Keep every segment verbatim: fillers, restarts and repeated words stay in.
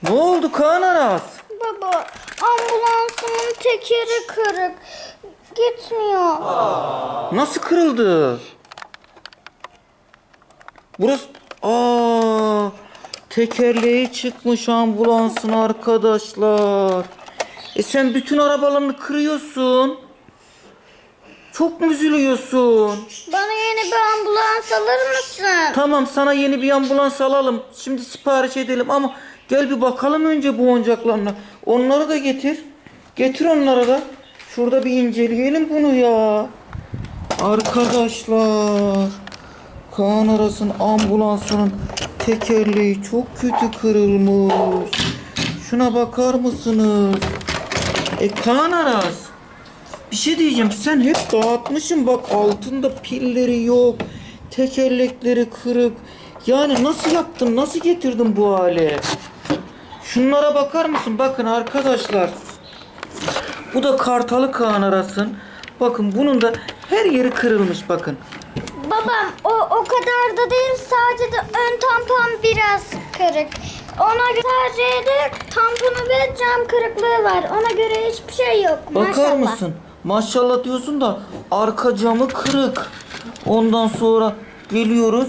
Ne oldu Kaan Aras? Baba, ambulansımın tekeri kırık. Gitmiyor. Aa. Nasıl kırıldı? Burası... Aa, tekerleği çıkmış ambulansın arkadaşlar. E sen bütün arabalarını kırıyorsun. Çok mu üzülüyorsun? Bana yeni bir ambulans alır mısın? Tamam, sana yeni bir ambulans alalım. Şimdi sipariş edelim ama gel bir bakalım önce bu oyuncaklarına. Onları da getir. Getir onları da. Şurada bir inceleyelim bunu ya. Arkadaşlar, Kaan Aras'ın ambulansının tekerleği çok kötü kırılmış. Şuna bakar mısınız? E Kaan Aras, bir şey diyeceğim, sen hep dağıtmışsın bak, altında pilleri yok, tekerlekleri kırık. Yani nasıl yaptın, nasıl getirdin bu hale? Şunlara bakar mısın? Bakın arkadaşlar, bu da kartalı Kaan Aras'ın. Bakın bunun da her yeri kırılmış bakın. Babam o o kadar da değil, sadece de ön tampon biraz kırık. Ona göre sadece de tamponu ve cam kırıklığı var. Ona göre hiçbir şey yok. Bakar Maşallah. mısın? Maşallah diyorsun da arka camı kırık. Ondan sonra geliyoruz.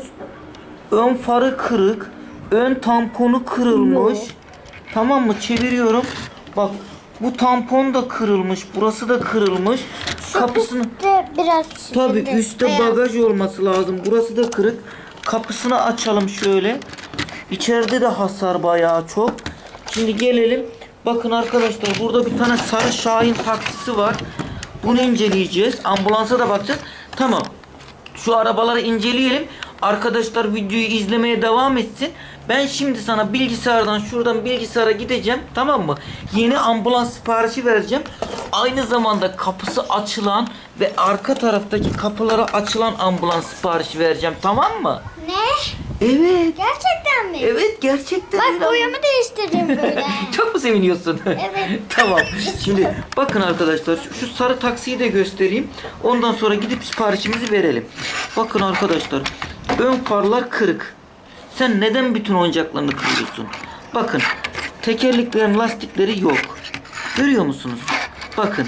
Ön farı kırık. Ön tamponu kırılmış. Yok. Tamam mı? Çeviriyorum. Bak, bu tampon da kırılmış. Burası da kırılmış. Şu Kapısını biraz tabii üstte beyaz bagaj olması lazım. Burası da kırık. Kapısını açalım şöyle. İçeride de hasar bayağı çok. Şimdi gelelim. Bakın arkadaşlar, burada bir tane sarı Şahin taksisi var. Bunu inceleyeceğiz. Ambulansa da bakacağız. Tamam. Şu arabaları inceleyelim. Arkadaşlar videoyu izlemeye devam etsin. Ben şimdi sana bilgisayardan şuradan bilgisayara gideceğim. Tamam mı? Yeni ambulans siparişi vereceğim. Aynı zamanda kapısı açılan ve arka taraftaki kapıları açılan ambulans siparişi vereceğim. Tamam mı? Ne? Evet. Gerçekten mi? Evet, gerçekten. Bak, boyamı değiştireceğim böyle. Çok mu seviniyorsun? Evet. Tamam. Şimdi bakın arkadaşlar, şu sarı taksiyi de göstereyim. Ondan sonra gidip siparişimizi verelim. Bakın arkadaşlar, ön farlar kırık. Sen neden bütün oyuncaklarını kırıyorsun? Bakın, tekerleklerin lastikleri yok. Görüyor musunuz? Bakın.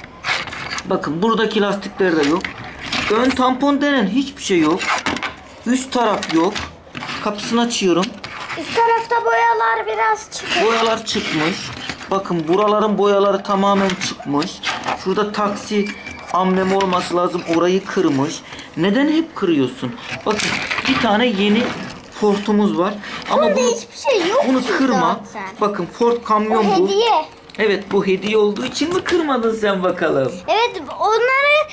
Bakın, buradaki lastikler de yok. Ön tampon denen hiçbir şey yok. Üst taraf yok. Kapısını açıyorum. Üst tarafta boyalar biraz çıkıyor. Boyalar çıkmış. Bakın, buraların boyaları tamamen çıkmış. Şurada taksi amblemi olması lazım. Orayı kırmış. Neden hep kırıyorsun? Bakın, bir tane yeni Ford'umuz var. Ama Bunda bunu, hiçbir şey yok. bunu kırma. Zaten. Bakın, Ford kamyon bu. bu. Hediye. Evet, bu hediye olduğu için mi kırmadın sen bakalım? Evet, onları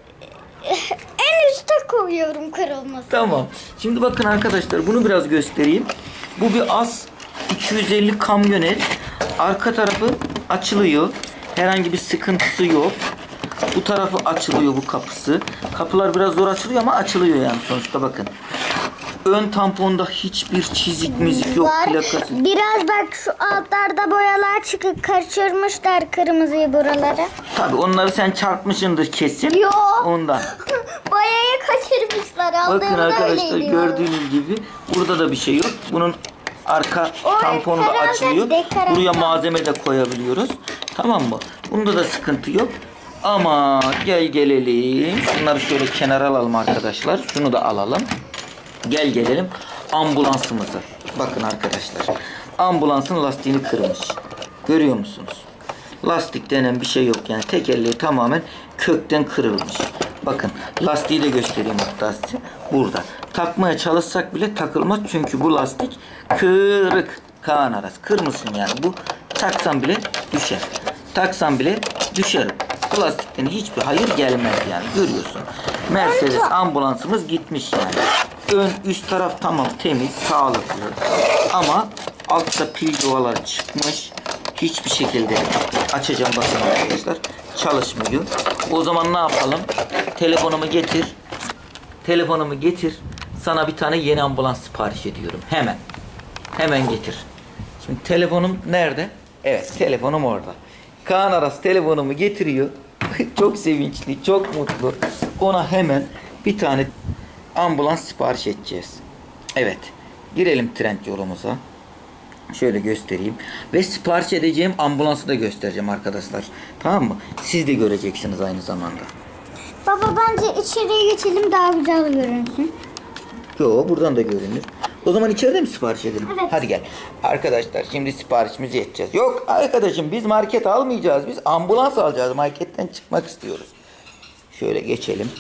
en üste koyuyorum kırılmasın. Tamam. Şimdi bakın arkadaşlar, bunu biraz göstereyim. Bu bir Az iki yüz elli kamyonet. Arka tarafı açılıyor. Herhangi bir sıkıntısı yok. Bu tarafı açılıyor, bu kapısı. Kapılar biraz zor açılıyor ama açılıyor yani sonuçta bakın. Ön tamponda hiçbir çizik mizik yok. Var. Plakası. Biraz bak, şu altlarda boyalar çıkıp kaçırmışlar kırmızıyı buraları. Tabii onları sen çarpmışsındır kesin. Yok. Ondan. Boyayı kaçırmışlar. Bakın arkadaşlar, öyleydi. gördüğünüz gibi burada da bir şey yok. Bunun arka O tamponu da herhalde açılıyor. dekorasyon. Buraya malzeme de koyabiliyoruz. Tamam mı? Bunda da sıkıntı yok. Ama gel gelelim. Şunları şöyle kenara alalım arkadaşlar. Şunu da alalım. Gel gelelim ambulansımıza. Bakın arkadaşlar. Ambulansın lastiğini kırmış. Görüyor musunuz? Lastik denen bir şey yok. Yani tekerleği tamamen kökten kırılmış. Bakın, lastiği de göstereyim hatta size. Burada. Takmaya çalışsak bile takılmaz. Çünkü bu lastik kırık. Kaan Aras, kırmışsın yani. Bu taksan bile düşer. Taksan bile düşer. Bu lastikten hiçbir hayır gelmez yani. Görüyorsun. Mercedes ambulansımız gitmiş yani. Ön üst taraf tamam, temiz, sağlıklı. Ama altta pil yuvaları çıkmış. Hiçbir şekilde açacağım, bakın arkadaşlar, çalışmıyor. O zaman ne yapalım? Telefonumu getir. Telefonumu getir. Sana bir tane yeni ambulans sipariş ediyorum. Hemen. Hemen getir. Şimdi telefonum nerede? Evet, telefonum orada. Kaan Aras telefonumu getiriyor. Çok sevinçli, çok mutlu. Ona hemen bir tane ambulans sipariş edeceğiz. Evet. Girelim trend yolumuza. Şöyle göstereyim. Ve sipariş edeceğim ambulansı da göstereceğim arkadaşlar. Tamam mı? Siz de göreceksiniz aynı zamanda. Baba bence içeriye geçelim, daha güzel görünsün. Yo, buradan da görünür. O zaman içeride mi sipariş edelim? Evet. Hadi gel. Arkadaşlar şimdi siparişimizi edeceğiz. Yok arkadaşım, biz market almayacağız. Biz ambulans alacağız. Marketten çıkmak istiyoruz. Şöyle geçelim.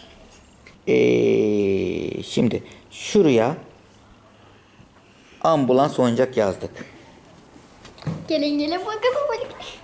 Ee, şimdi şuraya ambulans oyuncak yazdık. Gelin gelin bakalım.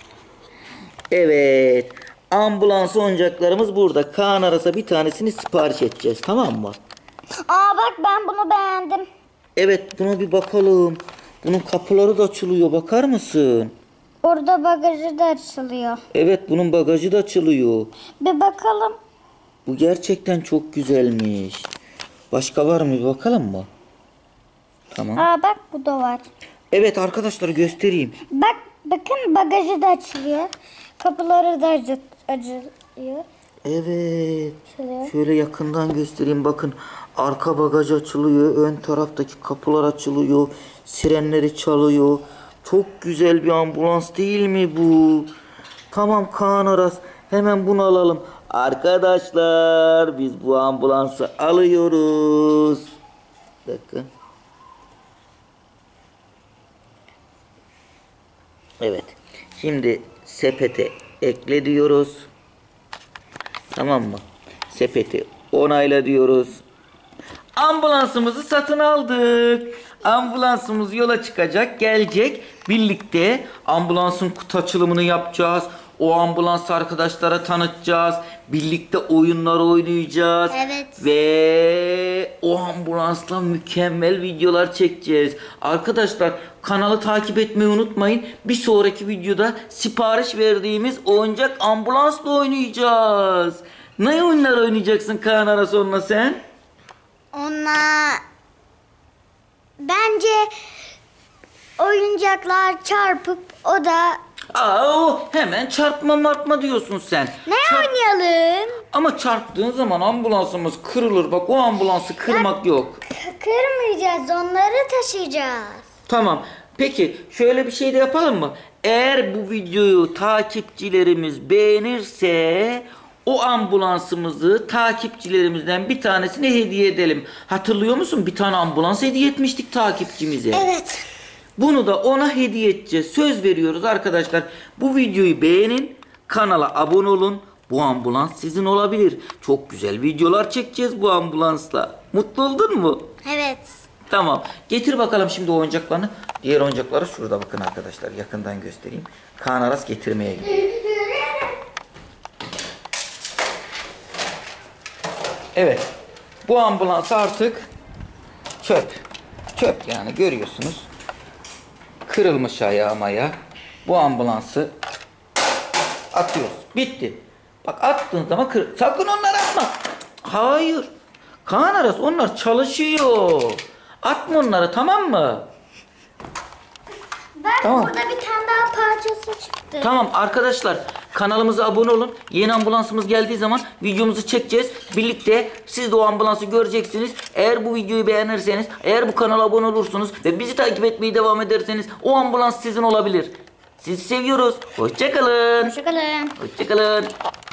Evet. Ambulans oyuncaklarımız burada. Kaan arasa bir tanesini sipariş edeceğiz. Tamam mı? Aa bak, ben bunu beğendim. Evet, buna bir bakalım. Bunun kapıları da açılıyor. Bakar mısın? Orada bagajı da açılıyor. Evet, bunun bagajı da açılıyor. Bir bakalım. Bu gerçekten çok güzelmiş. Başka var mı? Bir bakalım mı? Tamam. Aa bak, bu da var. Evet arkadaşlar, göstereyim. Bak bakın, bagajı da açılıyor. Kapıları da acı- açılıyor. Evet. Açılıyor. Şöyle yakından göstereyim. Bakın, arka bagaj açılıyor. Ön taraftaki kapılar açılıyor. Sirenleri çalıyor. Çok güzel bir ambulans değil mi bu? Tamam Kaan Aras, hemen bunu alalım. Arkadaşlar, biz bu ambulansı alıyoruz. Bakın. Evet. Şimdi sepete ekle diyoruz. Tamam mı? Sepeti onayla diyoruz. Ambulansımızı satın aldık. Ambulansımız yola çıkacak, gelecek. Birlikte ambulansın kutu açılımını yapacağız. O ambulansı arkadaşlara tanıtacağız. Birlikte oyunlar oynayacağız. Evet. Ve o ambulansla mükemmel videolar çekeceğiz. Arkadaşlar, kanalı takip etmeyi unutmayın. Bir sonraki videoda sipariş verdiğimiz oyuncak ambulansla oynayacağız. Ne oyunlar oynayacaksın Kaan Aras onunla sen? Ona bence oyuncaklar çarpıp o da... Aa, o hemen çarpma martma diyorsun sen. Ne Çarp- oynayalım? Ama çarptığın zaman ambulansımız kırılır. Bak, o ambulansı kırmak yok. K- kırmayacağız, onları taşıyacağız. Tamam. Peki şöyle bir şey de yapalım mı? Eğer bu videoyu takipçilerimiz beğenirse o ambulansımızı takipçilerimizden bir tanesine hediye edelim. Hatırlıyor musun? Bir tane ambulans hediye etmiştik takipçimize. Evet. Bunu da ona hediye edeceğiz. Söz veriyoruz arkadaşlar. Bu videoyu beğenin. Kanala abone olun. Bu ambulans sizin olabilir. Çok güzel videolar çekeceğiz bu ambulansla. Mutlu oldun mu? Evet. Tamam. Getir bakalım şimdi oyuncaklarını. Diğer oyuncakları şurada, bakın arkadaşlar. Yakından göstereyim. Kaan Aras getirmeye gidiyor. Evet. Bu ambulans artık çöp. Çöp yani, görüyorsunuz. Kırılmış ayağı maya. Bu ambulansı atıyoruz. Bitti. Bak, attığın zaman kır. Sakın onları atma. Hayır. Kaan Aras, onlar çalışıyor. Atma onları, tamam mı? Bak, Tamam. burada bir tane daha parçası çıktı. Tamam arkadaşlar, kanalımıza abone olun. Yeni ambulansımız geldiği zaman videomuzu çekeceğiz. Birlikte siz de o ambulansı göreceksiniz. Eğer bu videoyu beğenirseniz, eğer bu kanala abone olursunuz ve bizi takip etmeye devam ederseniz o ambulans sizin olabilir. Sizi seviyoruz. Hoşça kalın. Hoşçakalın. Hoşça kalın.